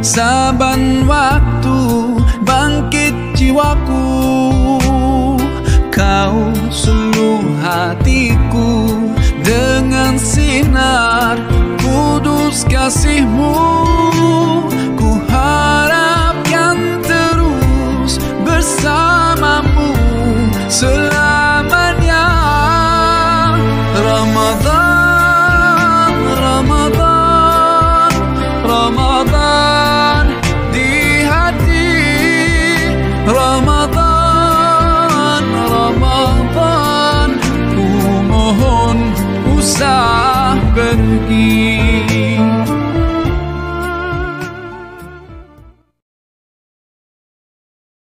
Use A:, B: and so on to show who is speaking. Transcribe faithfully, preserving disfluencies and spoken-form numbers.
A: saban waktu bangkit jiwaku, kau suluh hatiku dengan sinar kudus kasih-Mu. Ku harapkan terus bersamamu selamanya. Ramadan, Ramadan, Ramadan di hati, Ramadan, Ramadan, ku mohon usah pergi.